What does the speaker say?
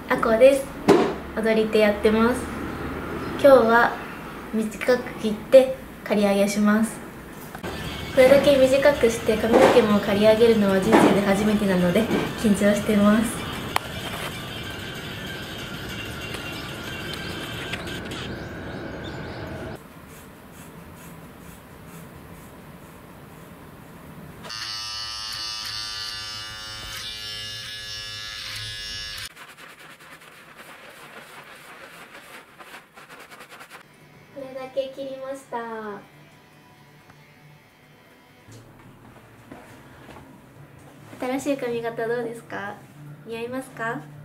あこです。踊り手やってます。今日は短く切って刈り上げします。これだけ短くして髪の毛も刈り上げるのは人生で初めてなので緊張してます。これだけ切りました。新しい髪型どうですか？似合いますか？